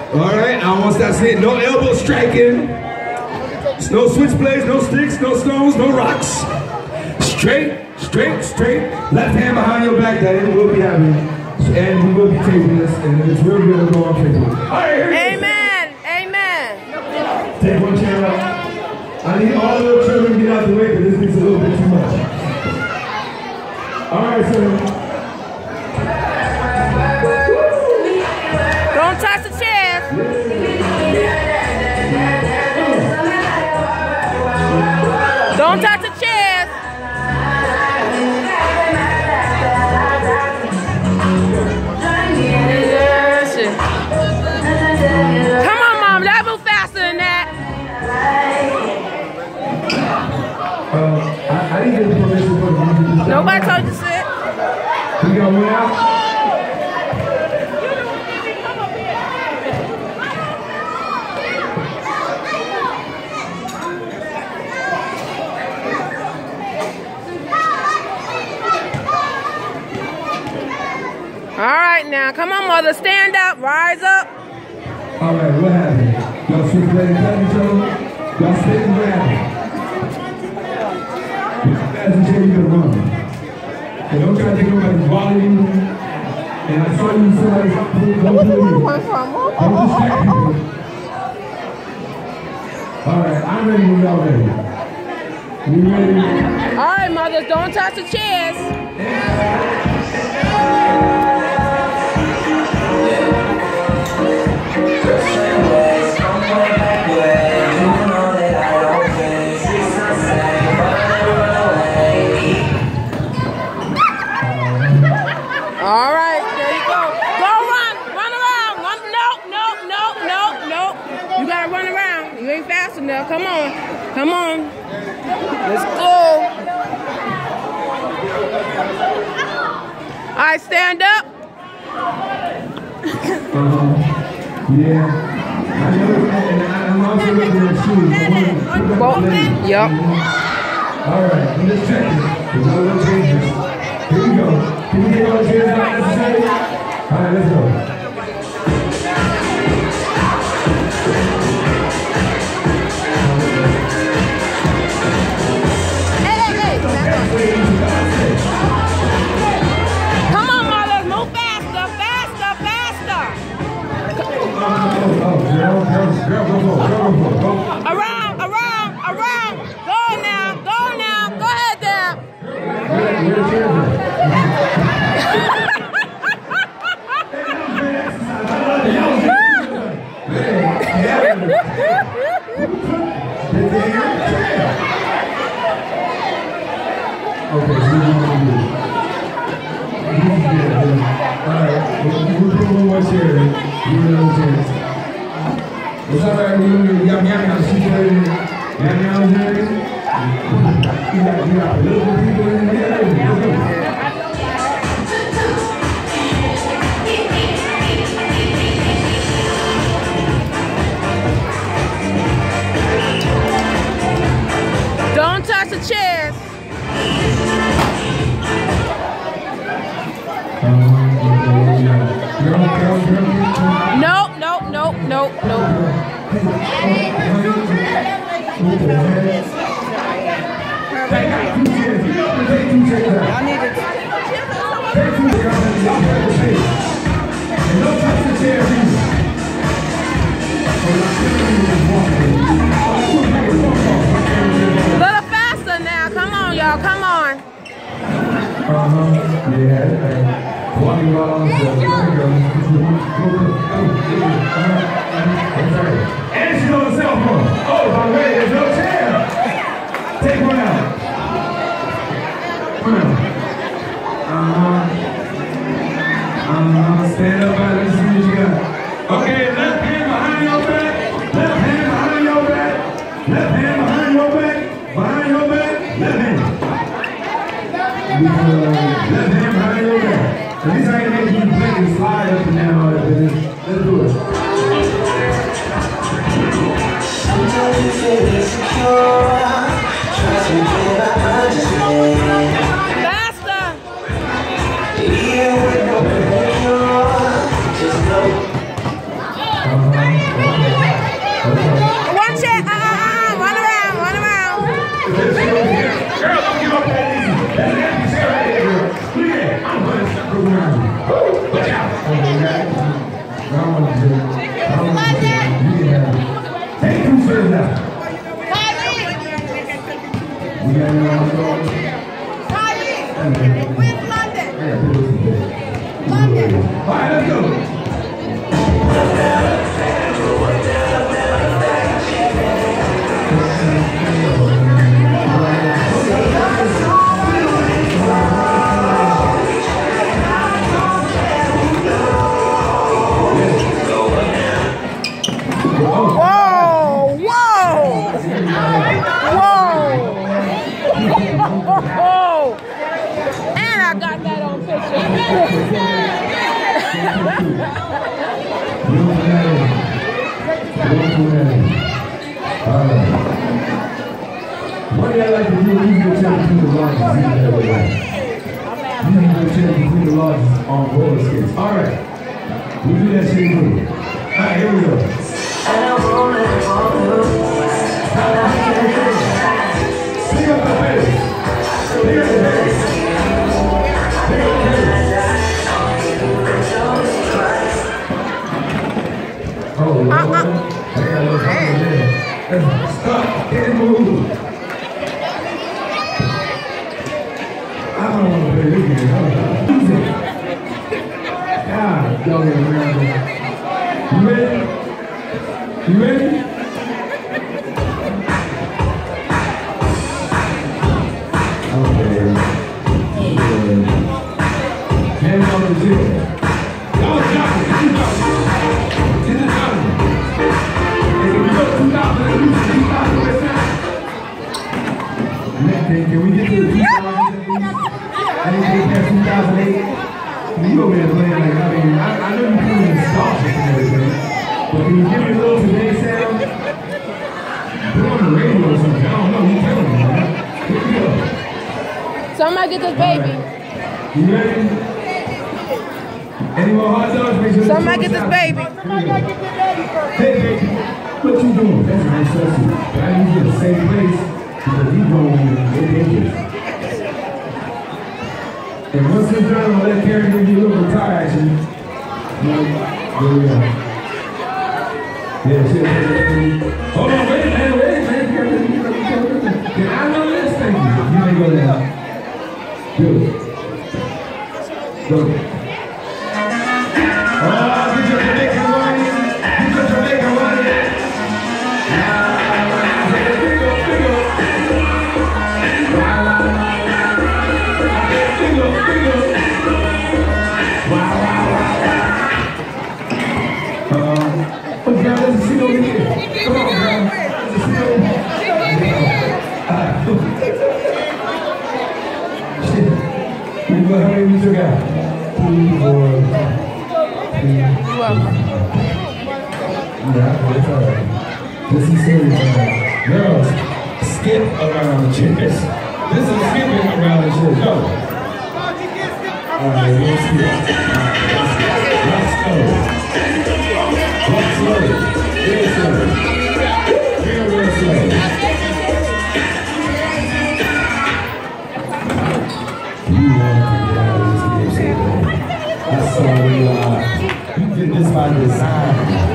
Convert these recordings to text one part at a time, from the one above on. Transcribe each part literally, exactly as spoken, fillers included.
All right, I want to start saying no elbow striking, no switchblades, no sticks, no stones, no rocks. Straight, straight, straight. Left hand behind your back, that it will be happening. And we will be taping this, and it's really going to go on Facebook. All right, here Amen. Amen. Take one chair up. I need all the little children to get out the way, but this gets a little bit too much. All right, so. Don't touch the chairs. Don't touch the chairs. Come on, Mom. That move faster than that. Uh, I, I didn't get the permission for the Nobody told you to sit. We got one out. All right, now, come on, Mother. Stand up. Rise up. All right, what happened? Y'all switch legs at each other. Y'all sit and grab it. As a chair, you can run. And don't try to take nobody's volume. And I saw you somebody who don't do it. Don't distract people. All right, I'm ready when y'all ready. You ready? All right, mothers, don't touch the chairs. All right, there you go. Go run, run around. Run, no, no, no, no, no. You gotta run around. You ain't fast enough. Come on, come on. Let's go. All right, stand up. Um, yeah. I know, and I'm also looking at shoes. Both? Yep. All right, I'm just checking. There's no little changes. Here we go. Can we get all the chairs out necessary? All right, let's go. Come on, mothers, move faster, faster, faster. Oh, oh, girl, girl, girl, go, go, go, go, go. Around, around, around. Go now, go now. Go ahead now. Where, where the chairs at? Okay, so we're going to do it. Alright, we'll put one more chair in. Give it another chance. It's alright, we're going to do it. You got me out of the area. Got me out of the area. You got, you got a little bit of people in there. Let's go. Don't touch the chairs. Nope, nope, nope, nope, nope. Y'all need to. A little faster now. Come on, y'all. Come on. Uh-huh. Yeah. Walking around. And she's on the cell phone. Oh, by the way, there's no chair. Take one out. Come on. Uh-huh. Uh-huh. Stand up and let's see what you got. Okay, left hand behind your back. Left hand behind your back. Left hand behind your back. Behind your back. Left hand. Left hand behind your back. At least I can make you blink and slide up and down. Let's do it. way I like to do it, you can tell between the lodges. You can tell between the lodges on roller skates. All right. We'll do that shit too. All right, here we go. Pick up the bass. Pick up the bass. Pick up the bass. Oh, Lord. Uh-uh. I got a little something there. Stop. Can't move. I don't want to play this game. I don't want to use it. God, y'all get around there. You ready? You ready? Okay. Sure. Hands on the zero. Y'all got it. You got it. This is how it is. If you go two thousand, then you two thousand right now. Next thing, can we get to the two thousand? I didn't get past two thousand eight. You over there playing like, I mean, I, I know you're feeling nostalgic and everything, but can you give me a little today sound? Put on the radio or something. I don't know. You telling me, man. Here we go. Somebody get this baby. Right. You ready? Any more hot dogs? Make sure Somebody get this baby. Somebody gotta get this baby first. Hey, baby. What you doing? That's nice, that's it. But I need you in the same place because he's going to get dangerous. And once it's done, I'll let Karen give you a little retire action. There we go. Yeah, shit. Hold on, wait, man, wait, man. Can I know this thing? You may go down. Good. Go. Oh, get your Jamaican one. Get your Jamaican one. Now, big up, big up. How many we took out? Two, four, three. Yeah, that's all right. This is serious. Girls, skip around the chairs. This is skipping around the chairs. Go. All right, let's skip. Let's go. Let's slow. Real slow. Real, real slow. You want to get out of this game so bad. That's so real. You did this by design.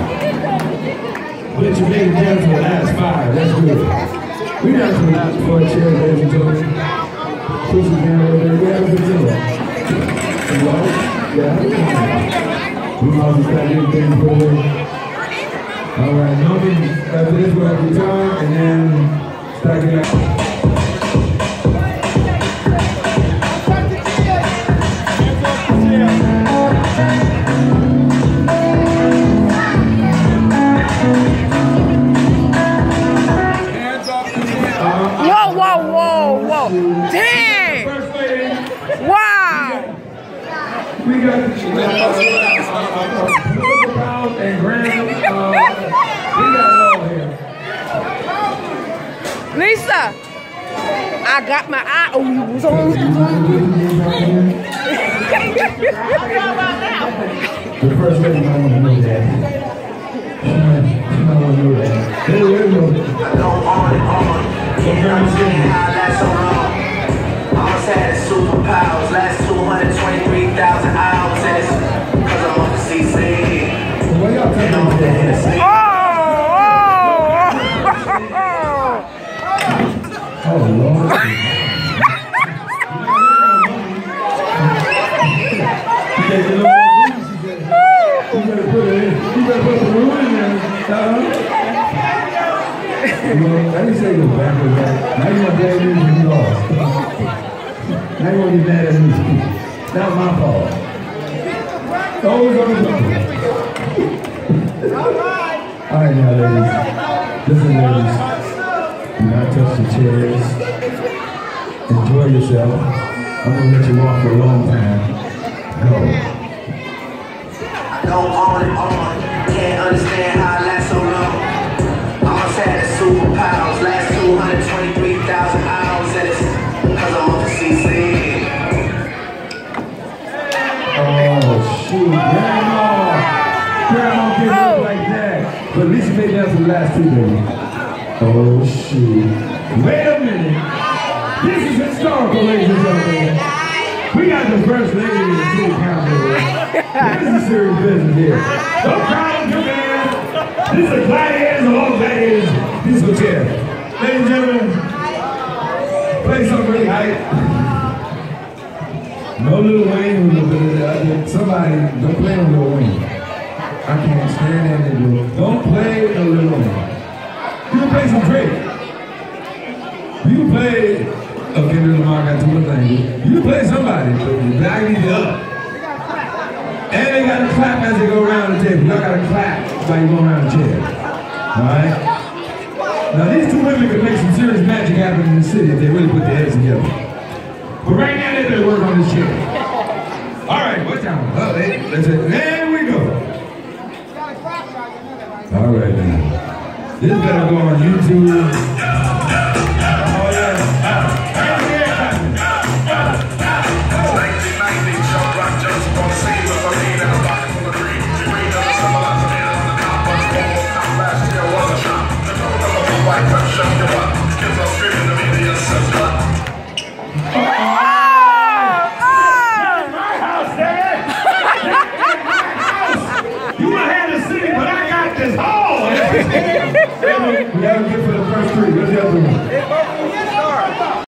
But you made it down to the last five. That's good. We're down to the last four chairs, ladies and gentlemen. Push it down a little bit. We have a good deal. Yeah. We might just got anything for it. All right. Normally, after this, we'll have your time and then start getting out. Whoa, whoa, whoa, whoa. Dang. Wow. We got the pounds and grams. Uh, we got it all here. Lisa, I got my eye on you. Was on. The first lady might want to know that. She might, she might want to know that. Hey, there we go. I go on and on. Can't understand how that's so long. I always had superpowers, last two hundred twenty-three thousand hours. And it's because I'm on the C C. So what y'all talking about that? Oh, oh, oh, Lord. You better put it in. You better put the room in there. Uh-huh. You know, I didn't say it was backwards, right? Now you want to blame me when you lost. Now you want to be mad at me. That was my fault. Always on the phone. All right, now, ladies. Listen, ladies. Do not touch the chairs. Enjoy yourself. I'm going to let you walk for a long time. Go. Go on and on. Can't understand how I last so long. I always had the superpowers, last two hundred twenty-three thousand hours. stay down for the last two, baby. Oh, shoot. Wait a minute. This is historical, ladies and gentlemen. We got the first lady in the city council. This is serious business here. Don't cry, come man. This is a gladiators of all gladiators. This is a chair. Ladies and gentlemen, play something really hype. No Lil Wayne, somebody, don't play on Lil Wayne. I can't stand that nigga. Don't play no Lil Wayne. You can play some Drake. You can play, okay, Kendrick Lamar got too much things. You can play somebody, but the back needs it up. And they got to clap as they go around the table. Y'all got to clap while you go around the chair. Alright? Now these two women can make some serious magic happen in the city if they really put their heads together. But right now they better work on this chair. Alright, what time? Oh, they, let's say, there we go. Alright, man. This better go on YouTube.